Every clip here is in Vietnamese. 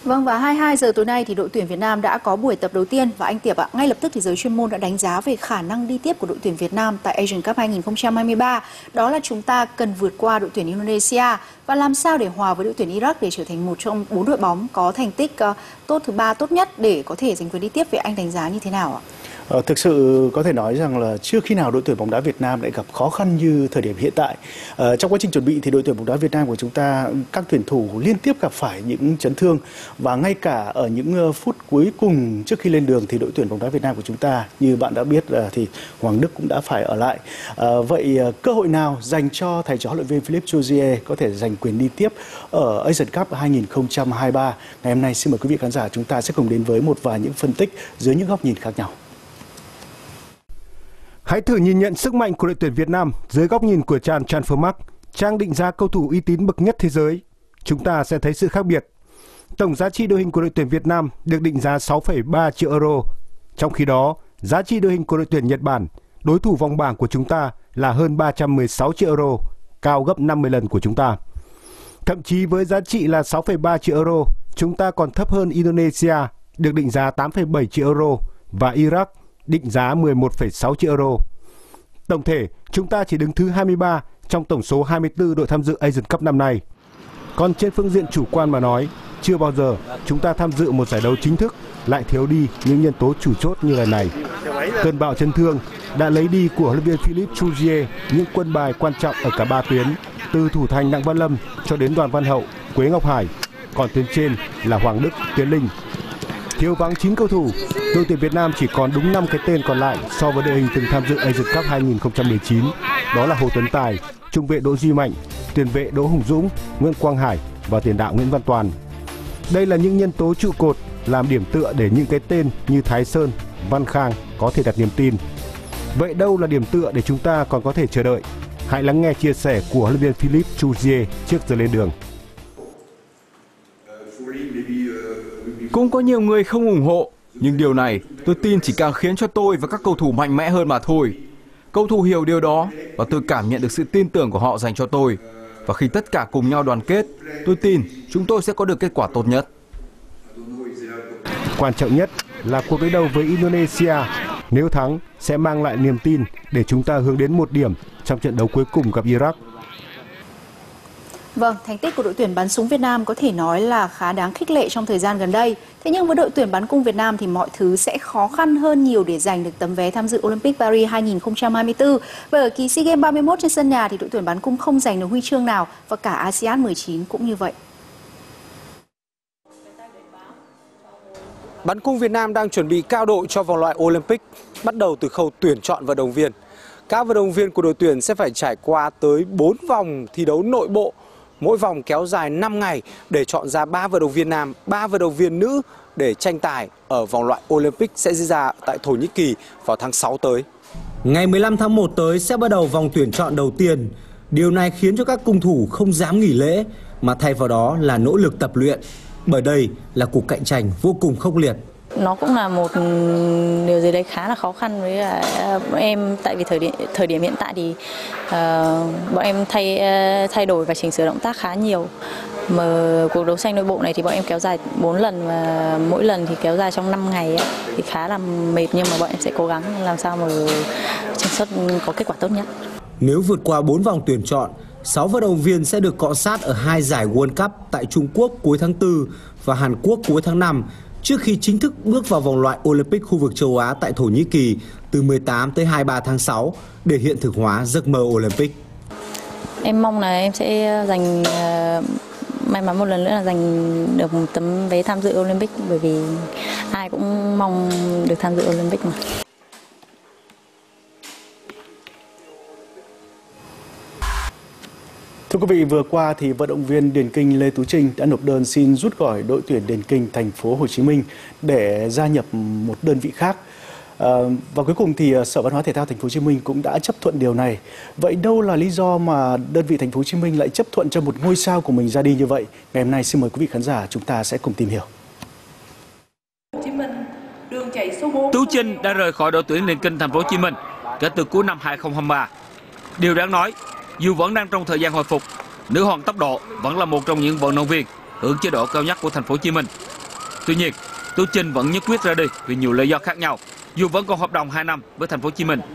Vâng, và 22 giờ tối nay thì đội tuyển Việt Nam đã có buổi tập đầu tiên và anh Tiệp ạ, ngay lập tức thì giới chuyên môn đã đánh giá về khả năng đi tiếp của đội tuyển Việt Nam tại Asian Cup 2023. Đó là chúng ta cần vượt qua đội tuyển Indonesia và làm sao để hòa với đội tuyển Iraq để trở thành một trong 4 đội bóng có thành tích thứ 3 tốt nhất để có thể giành quyền đi tiếp. Vậy anh đánh giá như thế nào ạ? Thực sự có thể nói rằng là chưa khi nào đội tuyển bóng đá Việt Nam lại gặp khó khăn như thời điểm hiện tại. Trong quá trình chuẩn bị thì đội tuyển bóng đá Việt Nam của chúng ta, các tuyển thủ liên tiếp gặp phải những chấn thương, và ngay cả ở những phút cuối cùng trước khi lên đường thì đội tuyển bóng đá Việt Nam của chúng ta, như bạn đã biết thì Hoàng Đức cũng đã phải ở lại. Vậy cơ hội nào dành cho thầy trò huấn luyện viên Philippe Jouzier có thể giành quyền đi tiếp ở Asian Cup 2023? Ngày hôm nay xin mời quý vị khán giả chúng ta sẽ cùng đến với một vài những phân tích dưới những góc nhìn khác nhau. Hãy thử nhìn nhận sức mạnh của đội tuyển Việt Nam dưới góc nhìn của trang Transfermarkt, trang định giá cầu thủ uy tín bậc nhất thế giới. Chúng ta sẽ thấy sự khác biệt. Tổng giá trị đội hình của đội tuyển Việt Nam được định giá 6,3 triệu euro. Trong khi đó, giá trị đội hình của đội tuyển Nhật Bản, đối thủ vòng bảng của chúng ta, là hơn 316 triệu euro, cao gấp 50 lần của chúng ta. Thậm chí với giá trị là 6,3 triệu euro, chúng ta còn thấp hơn Indonesia, được định giá 8,7 triệu euro, và Iraq định giá 11,6 triệu euro. Tổng thể, chúng ta chỉ đứng thứ 23 trong tổng số 24 đội tham dự Asian Cup năm nay. Còn trên phương diện chủ quan mà nói, chưa bao giờ chúng ta tham dự một giải đấu chính thức lại thiếu đi những nhân tố chủ chốt như lần này. Cơn bão chấn thương đã lấy đi của huấn luyện viên Philippe Jouzier những quân bài quan trọng ở cả 3 tuyến, từ thủ thành Đặng Văn Lâm cho đến Đoàn Văn Hậu, Quế Ngọc Hải. Còn tuyến trên là Hoàng Đức, Tiến Linh. Thiếu vắng 9 cầu thủ, đội tuyển Việt Nam chỉ còn đúng 5 cái tên còn lại so với đội hình từng tham dự Asian Cup 2019. Đó là Hồ Tuấn Tài, trung vệ Đỗ Duy Mạnh, tiền vệ Đỗ Hùng Dũng, Nguyễn Quang Hải và tiền đạo Nguyễn Văn Toàn. Đây là những nhân tố trụ cột làm điểm tựa để những cái tên như Thái Sơn, Văn Khang có thể đặt niềm tin. Vậy đâu là điểm tựa để chúng ta còn có thể chờ đợi? Hãy lắng nghe chia sẻ của huấn luyện viên Philippe Jouzier trước giờ lên đường. Cũng có nhiều người không ủng hộ, nhưng điều này tôi tin chỉ càng khiến cho tôi và các cầu thủ mạnh mẽ hơn mà thôi. Cầu thủ hiểu điều đó và tôi cảm nhận được sự tin tưởng của họ dành cho tôi. Và khi tất cả cùng nhau đoàn kết, tôi tin chúng tôi sẽ có được kết quả tốt nhất. Quan trọng nhất là cuộc đối đầu với Indonesia. Nếu thắng sẽ mang lại niềm tin để chúng ta hướng đến 1 điểm trong trận đấu cuối cùng gặp Iraq. Vâng, thành tích của đội tuyển bắn súng Việt Nam có thể nói là khá đáng khích lệ trong thời gian gần đây. Thế nhưng với đội tuyển bắn cung Việt Nam thì mọi thứ sẽ khó khăn hơn nhiều để giành được tấm vé tham dự Olympic Paris 2024. Và ở kỳ SEA Games 31 trên sân nhà thì đội tuyển bắn cung không giành được huy chương nào, và cả ASEAN 19 cũng như vậy. Bắn cung Việt Nam đang chuẩn bị cao độ cho vòng loại Olympic, bắt đầu từ khâu tuyển chọn vận động viên. Các vận động viên của đội tuyển sẽ phải trải qua tới 4 vòng thi đấu nội bộ, mỗi vòng kéo dài 5 ngày để chọn ra 3 vận động viên nam, 3 vận động viên nữ để tranh tài ở vòng loại Olympic sẽ diễn ra tại Thổ Nhĩ Kỳ vào tháng 6 tới. Ngày 15 tháng 1 tới sẽ bắt đầu vòng tuyển chọn đầu tiên. Điều này khiến cho các cung thủ không dám nghỉ lễ, mà thay vào đó là nỗ lực tập luyện, bởi đây là cuộc cạnh tranh vô cùng khốc liệt. Nó cũng là một điều gì đấy khá là khó khăn với bọn em, tại vì thời điểm hiện tại thì bọn em thay đổi và chỉnh sửa động tác khá nhiều. Mà cuộc đấu tranh nội bộ này thì bọn em kéo dài 4 lần và mỗi lần thì kéo dài trong 5 ngày ấy, thì khá là mệt, nhưng mà bọn em sẽ cố gắng làm sao mà tranh suất có kết quả tốt nhất. Nếu vượt qua 4 vòng tuyển chọn, 6 vận động viên sẽ được cọ sát ở 2 giải World Cup tại Trung Quốc cuối tháng 4 và Hàn Quốc cuối tháng 5, trước khi chính thức bước vào vòng loại Olympic khu vực châu Á tại Thổ Nhĩ Kỳ từ 18 tới 23 tháng 6 để hiện thực hóa giấc mơ Olympic. Em mong là em sẽ giành may mắn một lần nữa là giành được một tấm vé tham dự Olympic, bởi vì ai cũng mong được tham dự Olympic mà. Thưa quý vị, vừa qua thì vận động viên điền kinh Lê Tú Trinh đã nộp đơn xin rút khỏi đội tuyển điền kinh thành phố Hồ Chí Minh để gia nhập một đơn vị khác. Và cuối cùng thì Sở Văn hóa Thể thao thành phố Hồ Chí Minh cũng đã chấp thuận điều này. Vậy đâu là lý do mà đơn vị thành phố Hồ Chí Minh lại chấp thuận cho một ngôi sao của mình ra đi như vậy? Ngày hôm nay xin mời quý vị khán giả chúng ta sẽ cùng tìm hiểu. Tú Trinh đã rời khỏi đội tuyển điền kinh thành phố Hồ Chí Minh kể từ cuối năm 2023. Điều đáng nói, dù vẫn đang trong thời gian hồi phục, nữ hoàng tốc độ vẫn là một trong những vận động viên hưởng chế độ cao nhất của thành phố Hồ Chí Minh. Tuy nhiên, Tú Chinh vẫn nhất quyết ra đi vì nhiều lý do khác nhau, dù vẫn còn hợp đồng 2 năm với Thành phố Hồ Chí Minh.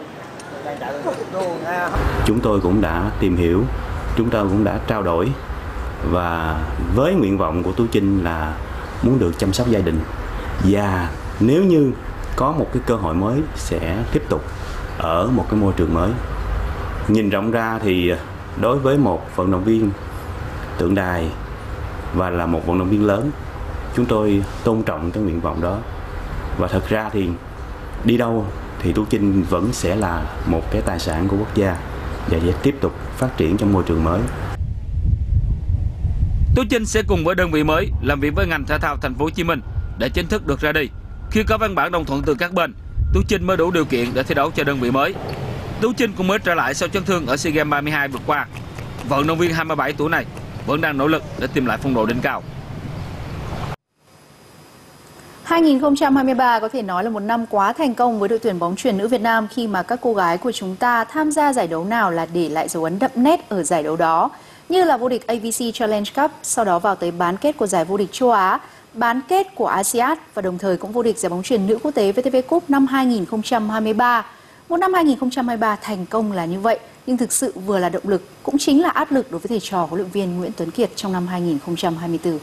Chúng tôi cũng đã tìm hiểu, chúng tôi cũng đã trao đổi và với nguyện vọng của Tú Chinh là muốn được chăm sóc gia đình, và nếu như có một cái cơ hội mới sẽ tiếp tục ở một cái môi trường mới. Nhìn rộng ra thì đối với một vận động viên tượng đài và là một vận động viên lớn, chúng tôi tôn trọng cái nguyện vọng đó. Và thật ra thì đi đâu thì Tú Chinh vẫn sẽ là một cái tài sản của quốc gia và sẽ tiếp tục phát triển trong môi trường mới. Tú Chinh sẽ cùng với đơn vị mới làm việc với ngành thể thao Thành phố Hồ Chí Minh để chính thức được ra đi. Khi có văn bản đồng thuận từ các bên, Tú Chinh mới đủ điều kiện để thi đấu cho đơn vị mới. Tú Chinh cũng mới trở lại sau chấn thương ở SEA Games 32 vừa qua. Vận động viên 27 tuổi này vẫn đang nỗ lực để tìm lại phong độ đỉnh cao. 2023 có thể nói là một năm quá thành công với đội tuyển bóng chuyền nữ Việt Nam, khi mà các cô gái của chúng ta tham gia giải đấu nào là để lại dấu ấn đậm nét ở giải đấu đó, như là vô địch AVC Challenge Cup, sau đó vào tới bán kết của giải vô địch châu Á, bán kết của ASEAN và đồng thời cũng vô địch giải bóng chuyền nữ quốc tế VTV Cup năm 2023. Một năm 2023 thành công là như vậy, nhưng thực sự vừa là động lực cũng chính là áp lực đối với thầy trò huấn luyện viên Nguyễn Tuấn Kiệt trong năm 2024.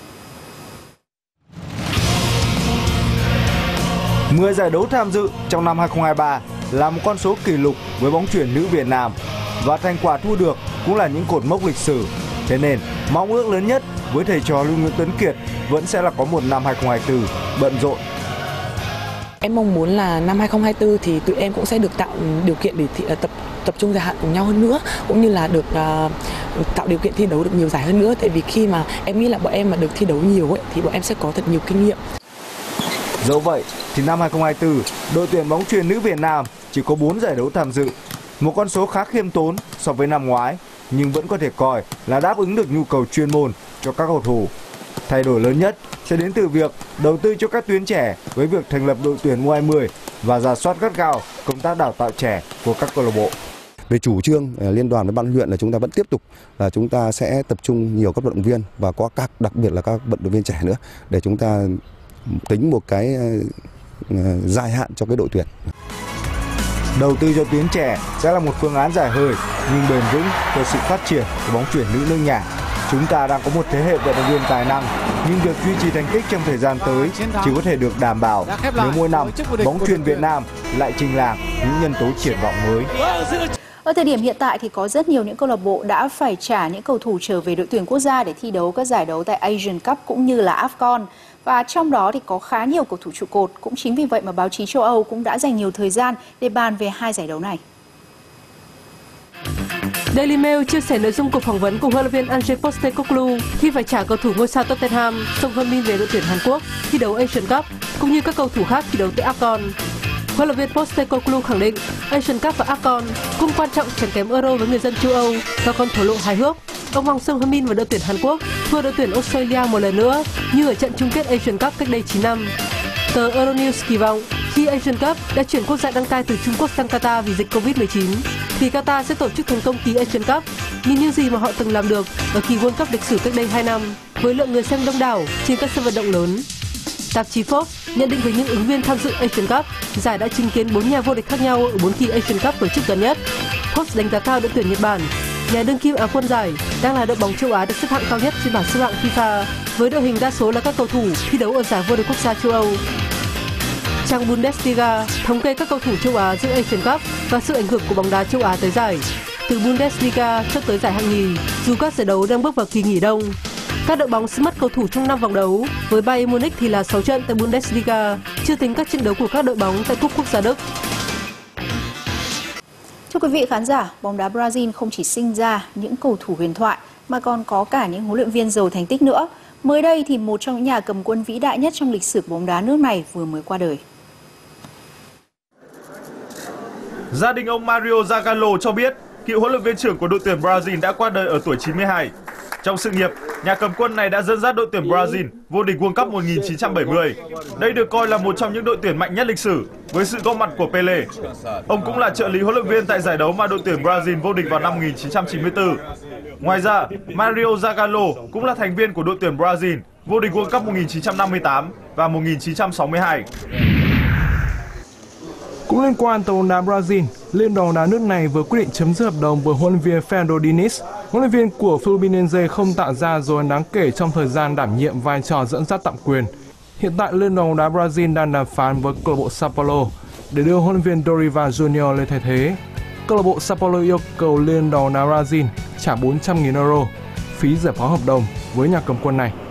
10 giải đấu tham dự trong năm 2023 là một con số kỷ lục với bóng chuyền nữ Việt Nam, và thành quả thu được cũng là những cột mốc lịch sử. Thế nên, mong ước lớn nhất với thầy trò Nguyễn Tuấn Kiệt vẫn sẽ là có một năm 2024 bận rộn. Em mong muốn là năm 2024 thì tụi em cũng sẽ được tạo điều kiện để tập trung dài hạn cùng nhau hơn nữa, cũng như là được tạo điều kiện thi đấu được nhiều giải hơn nữa. Tại vì khi mà em nghĩ là bọn em mà được thi đấu nhiều ấy, thì bọn em sẽ có thật nhiều kinh nghiệm. Dẫu vậy thì năm 2024, đội tuyển bóng chuyền nữ Việt Nam chỉ có 4 giải đấu tham dự, một con số khá khiêm tốn so với năm ngoái, nhưng vẫn có thể coi là đáp ứng được nhu cầu chuyên môn cho các cầu thủ. Thay đổi lớn nhất sẽ đến từ việc đầu tư cho các tuyến trẻ với việc thành lập đội tuyển U20 và rà soát gắt gao công tác đào tạo trẻ của các câu lạc bộ. Về chủ trương liên đoàn với ban huấn luyện là chúng ta vẫn tiếp tục là chúng ta sẽ tập trung nhiều các vận động viên và có đặc biệt là các vận động viên trẻ nữa để chúng ta tính một cái dài hạn cho cái đội tuyển. Đầu tư cho tuyến trẻ sẽ là một phương án dài hơi nhưng bền vững cho sự phát triển của bóng chuyền nữ nước nhà. Chúng ta đang có một thế hệ vận động viên tài năng, nhưng việc duy trì thành tích trong thời gian tới chỉ có thể được đảm bảo nếu mỗi năm bóng chuyền Việt Nam lại trình làng những nhân tố triển vọng mới. Ở thời điểm hiện tại thì có rất nhiều những câu lạc bộ đã phải trả những cầu thủ trở về đội tuyển quốc gia để thi đấu các giải đấu tại Asian Cup cũng như là AFCON. Và trong đó thì có khá nhiều cầu thủ trụ cột. Cũng chính vì vậy mà báo chí châu Âu cũng đã dành nhiều thời gian để bàn về hai giải đấu này. Daily Mail chia sẻ nội dung cuộc phỏng vấn cùng huấn luyện viên Ange Postecoglou khi phải trả cầu thủ ngôi sao Tottenham Son Heung-min về đội tuyển Hàn Quốc thi đấu Asian Cup, cũng như các cầu thủ khác thi đấu tại AFCON. Huấn luyện viên Postecoglou khẳng định Asian Cup và AFCON cũng quan trọng chẳng kém Euro với người dân châu Âu, và còn thổ lộ hài hước ông mong Son Heung-min và đội tuyển Hàn Quốc thua đội tuyển Australia một lần nữa như ở trận chung kết Asian Cup cách đây 9 năm. Tờ Euronews kỳ vọng khi Asian Cup đã chuyển quốc gia đăng cai từ Trung Quốc sang Qatar vì dịch Covid-19, thì Qatar sẽ tổ chức thành công kỳ Asian Cup như những gì mà họ từng làm được ở kỳ World Cup lịch sử cách đây 2 năm, với lượng người xem đông đảo trên các sân vận động lớn. Tạp chí Forbes nhận định về những ứng viên tham dự Asian Cup, giải đã chứng kiến 4 nhà vô địch khác nhau ở 4 kỳ Asian Cup tổ chức gần nhất. Forbes đánh giá cao đội tuyển Nhật Bản, nhà đương kim Á quân giải, đang là đội bóng châu Á được xếp hạng cao nhất trên bảng xếp hạng FIFA, với đội hình đa số là các cầu thủ thi đấu ở giải vô địch quốc gia châu Âu. Trang Bundesliga thống kê các cầu thủ châu Á dự Asian Cup và sự ảnh hưởng của bóng đá châu Á tới giải. Từ Bundesliga cho tới giải hạng nhì, dù các giải đấu đang bước vào kỳ nghỉ đông. Các đội bóng sẽ mất cầu thủ trong 5 vòng đấu, với Bayern Munich thì là 6 trận tại Bundesliga, chưa tính các trận đấu của các đội bóng tại Cúp Quốc gia Đức. Thưa quý vị khán giả, bóng đá Brazil không chỉ sinh ra những cầu thủ huyền thoại mà còn có cả những huấn luyện viên giàu thành tích nữa. Mới đây thì một trong những nhà cầm quân vĩ đại nhất trong lịch sử bóng đá nước này vừa mới qua đời. Gia đình ông Mario Zagallo cho biết, cựu huấn luyện viên trưởng của đội tuyển Brazil đã qua đời ở tuổi 92. Trong sự nghiệp, nhà cầm quân này đã dẫn dắt đội tuyển Brazil vô địch World Cup 1970. Đây được coi là một trong những đội tuyển mạnh nhất lịch sử với sự góp mặt của Pele. Ông cũng là trợ lý huấn luyện viên tại giải đấu mà đội tuyển Brazil vô địch vào năm 1994. Ngoài ra, Mario Zagallo cũng là thành viên của đội tuyển Brazil vô địch World Cup 1958 và 1962. Cũng liên quan tới bóng đá Brazil, Liên đoàn bóng đá nước này vừa quyết định chấm dứt hợp đồng với huấn luyện viên Fernando Diniz. Huấn luyện viên của Fluminense không tạo ra dấu ấn đáng kể trong thời gian đảm nhiệm vai trò dẫn dắt tạm quyền. Hiện tại Liên đoàn bóng đá Brazil đang đàm phán với câu lạc bộ Sao Paulo để đưa huấn luyện viên Dorival Junior lên thay thế. Câu lạc bộ Sao Paulo yêu cầu Liên đoàn bóng đá Brazil trả 400.000 euro phí giải phóng hợp đồng với nhà cầm quân này.